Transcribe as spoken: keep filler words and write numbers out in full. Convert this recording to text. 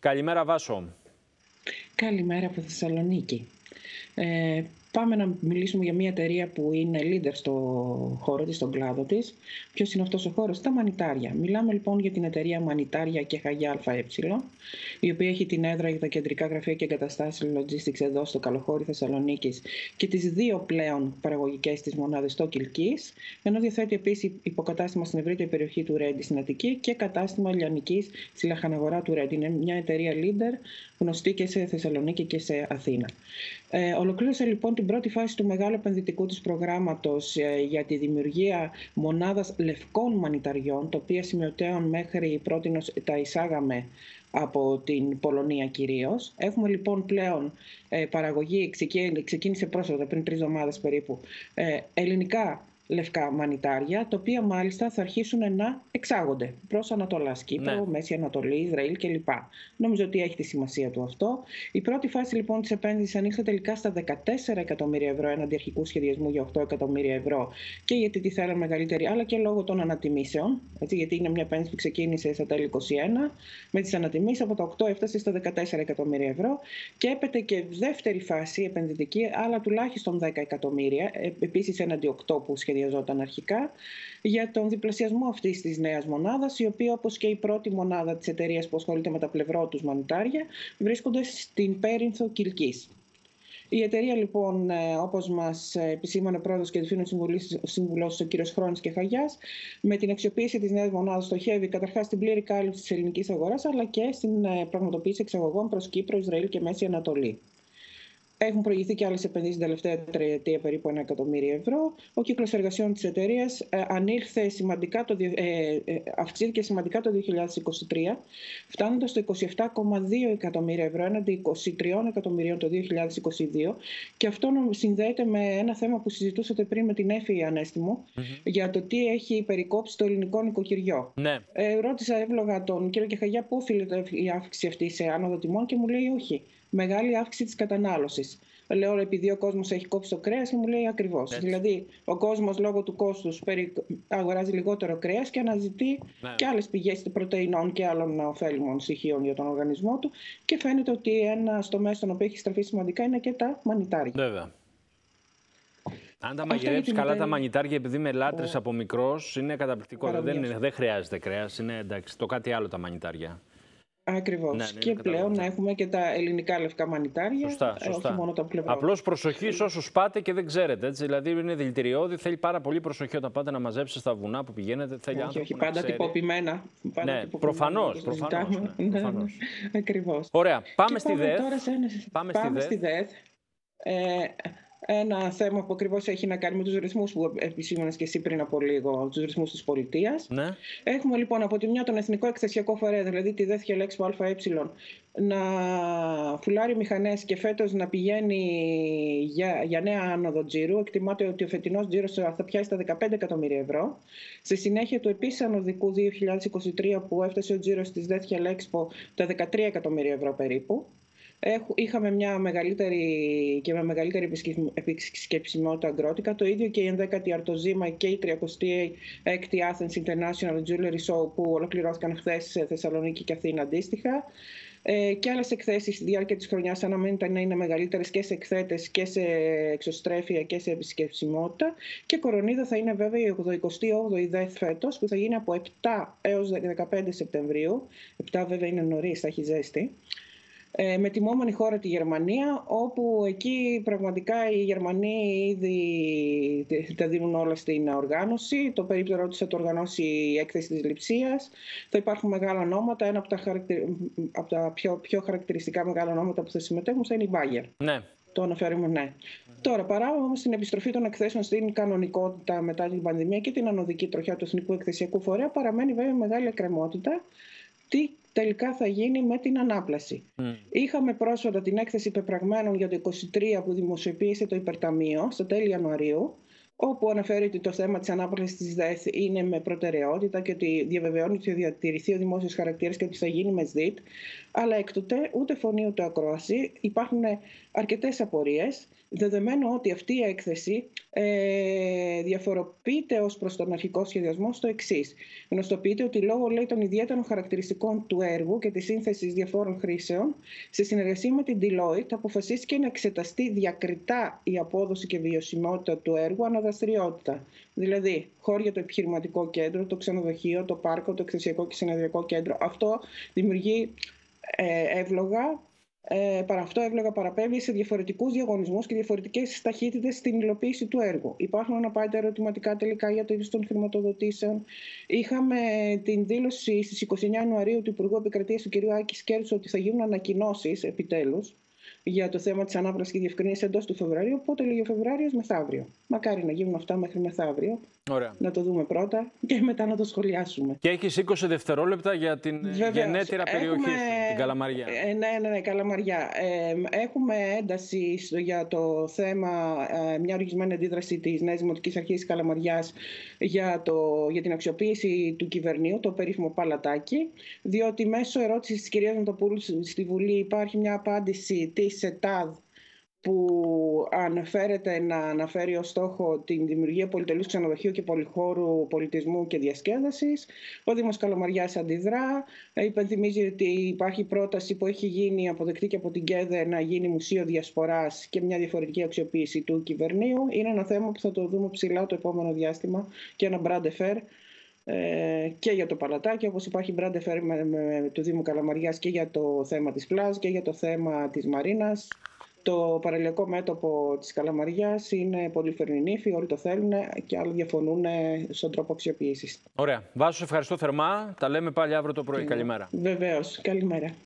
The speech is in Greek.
Καλημέρα, Βάσο. Καλημέρα από Θεσσαλονίκη. Ε, πάμε να μιλήσουμε για μια εταιρεία που είναι leader στο χώρο της, στον κλάδο της. Ποιος είναι αυτός ο χώρος? Τα μανιτάρια. Μιλάμε λοιπόν για την εταιρεία Μανιτάρια και Χαγιά ΑΕ, η οποία έχει την έδρα για τα κεντρικά γραφεία και εγκαταστάσεις logistics εδώ στο Καλοχώρι Θεσσαλονίκης και τις δύο πλέον παραγωγικές της μονάδες στο Κιλκής, ενώ διαθέτει επίσης υποκατάστημα στην ευρύτερη περιοχή του Ρέντι στην Αττική και κατάστημα λιανικής στη λαχαναγορά του Ρέντι. Είναι μια εταιρεία leader γνωστή και σε Θεσσαλονίκη και σε Αθήνα. Ε, ολοκλήρωσε λοιπόν την πρώτη φάση του μεγάλου επενδυτικού της προγράμματος ε, για τη δημιουργία μονάδας λευκών μανιταριών, τα οποία σημειωτέων μέχρι πρότινος τα εισάγαμε από την Πολωνία κυρίως. Έχουμε λοιπόν πλέον ε, παραγωγή, ξεκίνησε πρόσφατα πριν τρεις εβδομάδες περίπου, ε, ελληνικά λευκά μανιτάρια, τα οποία μάλιστα θα αρχίσουν να εξάγονται προς Ανατολάς, Κύπρο, ναι. Μέση Ανατολή, Ισραήλ κλπ. Νομίζω ότι έχει τη σημασία του αυτό. Η πρώτη φάση λοιπόν της επένδυσης ανοίξε τελικά στα δεκατέσσερα εκατομμύρια ευρώ έναντι αρχικού σχεδιασμού για οκτώ εκατομμύρια ευρώ, και γιατί τη θέλαμε μεγαλύτερη, αλλά και λόγω των ανατιμήσεων. Έτσι, γιατί είναι μια επένδυση που ξεκίνησε στα τέλη είκοσι ένα, με τις ανατιμήσεις από τα οκτώ έφτασε στα δεκατέσσερα εκατομμύρια ευρώ, και έπεται και δεύτερη φάση επενδυτική, αλλά τουλάχιστον δέκα εκατομμύρια, επίσης έναντι οκτώ που σχεδιαζόταν αρχικά, για τον διπλασιασμό αυτής της νέας μονάδας, η οποία, όπως και η πρώτη μονάδα της εταιρείας που ασχολείται με τα πλευρό τους μανιτάρια, βρίσκονται στην Πέρινθο Κιλκής. Η εταιρεία λοιπόν, όπως μας επισήμανε ο πρόεδρος και διευθύνων σύμβουλος ο κ. Χρόνης και Χαγιάς, με την αξιοποίηση της νέας μονάδας στοχεύει καταρχάς στην πλήρη κάλυψη της ελληνικής αγοράς, αλλά και στην πραγματοποίηση εξαγωγών προς Κύπρο, Ισραήλ και Μέση Ανατολή. Έχουν προηγηθεί και άλλες επενδύσεις την τελευταία τριετία, περίπου ένα εκατομμύριο ευρώ. Ο κύκλος εργασιών της εταιρείας ε, ανήλθε σημαντικά το, ε, ε, αυξήθηκε σημαντικά το δύο χιλιάδες είκοσι τρία, φτάνοντας στο είκοσι επτά κόμμα δύο εκατομμύρια ευρώ έναντι είκοσι τρία εκατομμυρίων το δύο χιλιάδες είκοσι δύο. Και αυτό συνδέεται με ένα θέμα που συζητούσατε πριν με την Έφη Ανέστημου, mm-hmm. για το τι έχει περικόψει το ελληνικό νοικοκυριό. Ναι. Ε, ρώτησα εύλογα τον κύριο Κεχαγιά πού οφείλεται η αύξηση αυτή σε άνοδο τιμών και μου λέει όχι. Μεγάλη αύξηση της κατανάλωσης. Λέω επειδή ο κόσμος έχει κόψει το κρέας και μου λέει ακριβώς. Έτσι. Δηλαδή ο κόσμος λόγω του κόστους αγοράζει λιγότερο κρέας και αναζητεί ναι. και άλλες πηγές πρωτεϊνών και άλλων ωφέλιμων στοιχείων για τον οργανισμό του, και φαίνεται ότι ένα τομέα στον οποίο έχει στραφεί σημαντικά είναι και τα μανιτάρια. Βέβαια. Αν τα μαγειρέψεις καλά μετα... τα μανιτάρια, επειδή με λάτρες ο... από μικρός, είναι καταπληκτικό. Δεν, είναι, δεν χρειάζεται κρέας, είναι εντάξει, το κάτι άλλο τα μανιτάρια. Ακριβώς. Ναι, ναι, και πλέον να έχουμε και τα ελληνικά λευκά μανιτάρια. Σωστά, σωστά. Όχι μόνο τα πλευρά. Απλώς προσοχή σε όσους πάτε και δεν ξέρετε. Έτσι. Δηλαδή είναι δηλητηριώδη, θέλει πάρα πολύ προσοχή όταν πάτε να μαζέψετε στα βουνά που πηγαίνετε. Θέλει όχι, όχι, πάντα τυποποιημένα. Πάντα ναι, προφανώς. προφανώς, ναι, ναι, προφανώς. Ναι, ακριβώς. Ωραία. Πάμε στη ΔΕΘ. Πάμε, πάμε στη ΔΕΘ. Ε, Ένα θέμα που ακριβώς έχει να κάνει με τους ρυθμούς που επισήμανες και εσύ πριν από λίγο, τους ρυθμούς της πολιτείας. Ναι. Έχουμε λοιπόν από τη μια τον Εθνικό Εκθεσιακό Φορέα, δηλαδή τη ΔΕΘ και Λέξπο ΑΕ, να φουλάρει μηχανές και φέτος να πηγαίνει για, για νέα άνοδο τζίρου. Εκτιμάται ότι ο φετινός τζίρος θα πιάσει στα δεκαπέντε εκατομμύρια ευρώ. Στη συνέχεια του επίσης ανωδικού δύο χιλιάδες είκοσι τρία, που έφτασε ο τζίρος της ΔΕΘ και Λέξπο τα δεκατρία εκατομμύρια ευρώ περίπου. Είχαμε μια μεγαλύτερη και με μεγαλύτερη επισκεψιμότητα αγκρότικα. Το ίδιο και η ενδέκατη Αρτοζήμα και η τριακοστή έκτη Athens International Jewelry Show, που ολοκληρώθηκαν χθες σε Θεσσαλονίκη και Αθήνα αντίστοιχα. Ε, και άλλες εκθέσεις στη διάρκεια της χρονιάς αναμένεται να είναι μεγαλύτερες και σε εκθέτες και σε εξωστρέφεια και σε επισκεψιμότητα. Και κορονίδα θα είναι βέβαια η ογδοηκοστή όγδοη ΔΕΘ φέτος, που θα γίνει από επτά έως δεκαπέντε Σεπτεμβρίου. επτά βέβαια είναι νωρίς, θα έχει ζέστη. Με τιμόμενη χώρα τη Γερμανία, όπου εκεί πραγματικά οι Γερμανοί ήδη τα δίνουν όλα στην οργάνωση. Το περίπτερό τους θα το οργανώσει η έκθεση της Λειψίας. Θα υπάρχουν μεγάλα ονόματα. Ένα από τα, χαρακτηρι... από τα πιο, πιο χαρακτηριστικά μεγάλα ονόματα που θα συμμετέχουν θα είναι η Bayer. Ναι. Το αναφέρουμε, ναι. Mm-hmm. Τώρα, παράλληλα όμως στην επιστροφή των εκθέσεων στην κανονικότητα μετά την πανδημία και την ανωδική τροχιά του Εθνικού Εκθεσιακού Φορέα, παραμένει βέβαια μεγάλη εκκρεμότητα. Τι τελικά θα γίνει με την ανάπλαση. Mm. Είχαμε πρόσφατα την έκθεση πεπραγμένων για το είκοσι τρία που δημοσιοποίησε το Υπερταμείο στα τέλη Ιανουαρίου, όπου αναφέρει ότι το θέμα της ανάπλασης της ΔΕΘ είναι με προτεραιότητα και ότι διαβεβαιώνει ότι θα διατηρηθεί ο δημόσιος χαρακτήρας και ότι θα γίνει με ΣΔΙΤ. Αλλά έκτοτε ούτε φωνή ούτε ακρόαση. Υπάρχουν αρκετές απορίες Δεδομένου ότι αυτή η έκθεση ε, διαφοροποιείται ως προς τον αρχικό σχεδιασμό στο εξής. Γνωστοποιείται ότι λόγω, λέει, των ιδιαίτερων χαρακτηριστικών του έργου και της σύνθεσης διαφόρων χρήσεων, σε συνεργασία με την Deloitte αποφασίστηκε να εξεταστεί διακριτά η απόδοση και βιωσιμότητα του έργου αναδραστηριότητα. Δηλαδή, χώροι για το επιχειρηματικό κέντρο, το ξενοδοχείο, το πάρκο, το εκθεσιακό και συνεδριακό κέντρο. Αυτό δημιουργεί ε, εύλογα. Ε, παρά αυτό, εύλογα παραπέμπει σε διαφορετικούς διαγωνισμούς και διαφορετικές ταχύτητες στην υλοποίηση του έργου. Υπάρχουν αναπάντητα ερωτηματικά τελικά για το ύψος των χρηματοδοτήσεων. Είχαμε την δήλωση στις είκοσι εννέα Ιανουαρίου του Υπουργού Επικρατείας του κ. Άκη Σκέρτσου ότι θα γίνουν ανακοινώσεις επιτέλους για το θέμα της ανάπλασης και διευκρινής εντός του Φεβρουαρίου. Οπότε λέγει ο Φεβρουάριος μεθαύριο. Μακάρι να γίνουν αυτά μέχρι μεθαύριο. Ωραία. Να το δούμε πρώτα και μετά να το σχολιάσουμε. Και έχεις είκοσι δευτερόλεπτα για την Βεβαίως. γενέτειρα περιοχή Έχουμε... σου, την Καλαμαριά. Ε, ναι, ναι, ναι, Καλαμαριά. Ε, έχουμε ένταση για το θέμα, ε, μια οργισμένη αντίδραση της Νέας Δημοτικής Αρχής της Καλαμαριάς για, το, για την αξιοποίηση του κυβερνείου, το περίφημο παλατάκι, διότι μέσω ερώτησης της κυρίας Μητροπούλου στη Βουλή υπάρχει μια απάντηση της ΕΤΑΔ που αναφέρεται να αναφέρει ως στόχο την δημιουργία πολυτελούς ξενοδοχείου και πολυχώρου πολιτισμού και διασκέδασης. Ο Δήμος Καλαμαριάς αντιδρά, υπενθυμίζει ότι υπάρχει πρόταση που έχει γίνει αποδεκτή και από την ΚΕΔΕ να γίνει μουσείο διασποράς και μια διαφορετική αξιοποίηση του κυβερνείου. Είναι ένα θέμα που θα το δούμε ψηλά το επόμενο διάστημα και ένα brand affair και για το παλατάκι, όπως υπάρχει brand affair με, με, του Δήμου Καλαμαριάς και για το θέμα της πλάζ και για το θέμα της Μαρίνας. Το παραλιακό μέτωπο της Καλαμαριάς είναι πολύ φερνινήφι, όλοι το θέλουν και άλλοι διαφωνούν στον τρόπο αξιοποίησης. Ωραία. Βάσο, ευχαριστώ θερμά. Τα λέμε πάλι αύριο το πρωί. Καλημέρα. Βεβαίως. Καλημέρα.